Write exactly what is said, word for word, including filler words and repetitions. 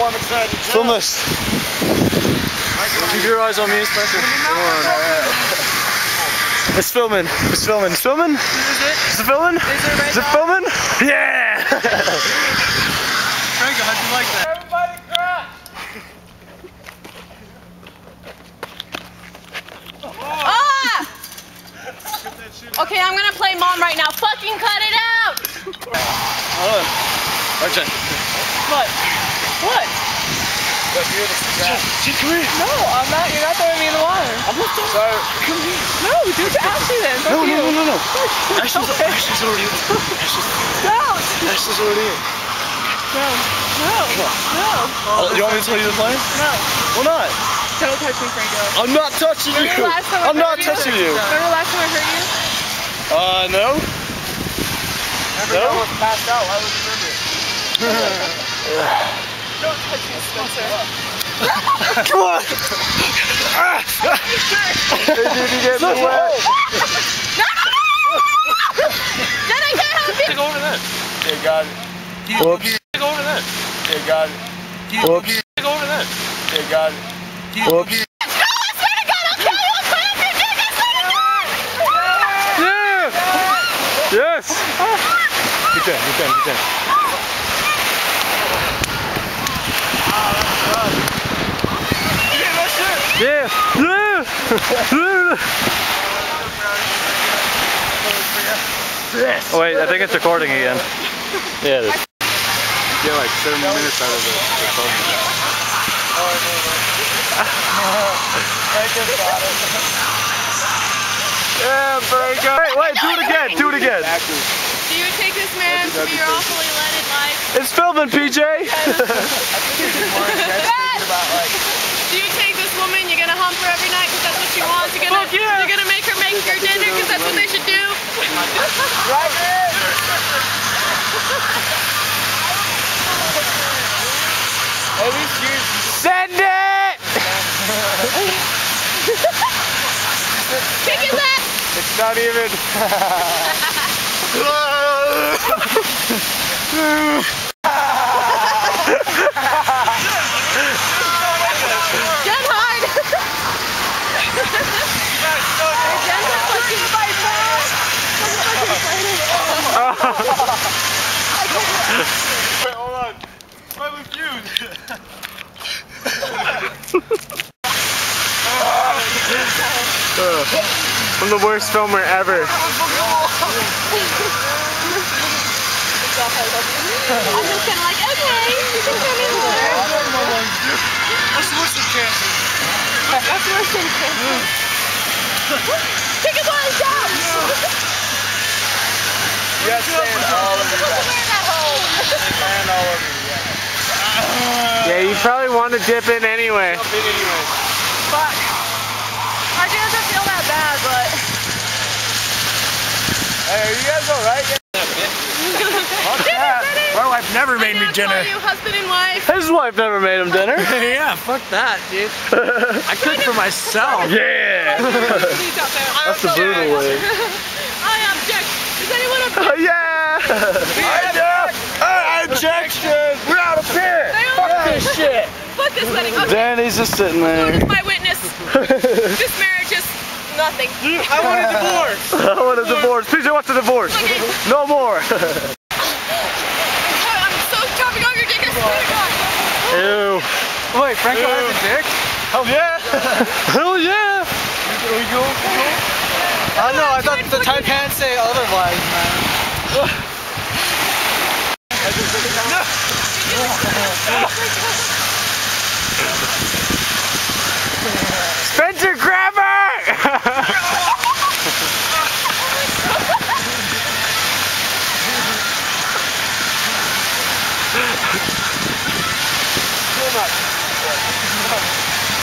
I'm excited. Film this. Keep your eyes on me, Spencer. Come on. It's filming. It's filming. It's filming? Is it? Is it filming? Is it, right Is it filming? Yeah! Franco, how'd you like that? Everybody crash! Ah! Okay, I'm gonna play mom right now. Fucking cut it out! Hold on. Arjun. What? What? She come here. No, I'm not. You're not throwing me in the water. I'm not throwing. Sorry. Come here. No, do it to Ashley then. No, no, you. no, no, no. Ashley's, Ashley's already in. Ashley's, Don't. Ashley's already in. No. No. No. Oh, you want me to tell you the plan? No. Why not? Don't touch me, Franco. I'm not touching you. Remember last time I I'm not hurt you? touching you. Remember last time I hurt you? Uh, no. Every No? time I was passed out, why would you remember it? Don't touch me, Spencer. Come on! Ah! Hey, dude, you get No, wet. no, no! Then I can't help you! Take over that. Okay, got it. Whoops. Take over that. Okay, got it. Whoops. Take over that. Okay, got it. Whoops. No, I swear to God, I'll kill you! I'll clamp your dick! I swear to God! Yeah! Yes! You can, you can, you can. Yeah! Yeah! Yes! Oh wait, I think it's recording again. Yeah, it is. Get like seven minutes out of the, the phone. Yeah, Franco! Wait, wait, do it again, do it again. Do you take this man to be your awfully leaded life? It's filming, P J! Do you take this woman, you're gonna hump her every night because that's what she wants? You're gonna, Fuck yeah. you're gonna make her make your dinner because that's what they should do? Right in! At least you Send it! Kick his ass! It's not even. Get hard! Jen's a fucking fight, man! Wait, hold on. My refuse. I'm the worst filmer ever. I'm just kinda like, okay, you can come in there. What's worse than cancer? That's worse than cancer. Kick his ass down! You got sand all over your back. Wear that hole! Sand all over you, yeah. Yeah, you probably want to dip in anyway. Jump in anyway. Fuck. I doesn't feel that bad, but... Hey, are you guys alright? My wife never made me dinner. You husband and wife. His wife never made him dinner. Yeah, fuck that, dude. I cook for myself. Yeah! That's the brutal way. I object. Is anyone object? Yeah! I objection! We're out of here! Fuck this shit! Fuck this wedding. Okay. Danny's just sitting there. My witness. This marriage is nothing. I want a divorce! I want a divorce. P J wants a divorce. Okay. No more. I'm so chopping off your dick. I swear to God. Ew. Wait, Franco has a dick? Hell yeah! Hell yeah! Are we going? I know, I thought the tight pants say otherwise, man.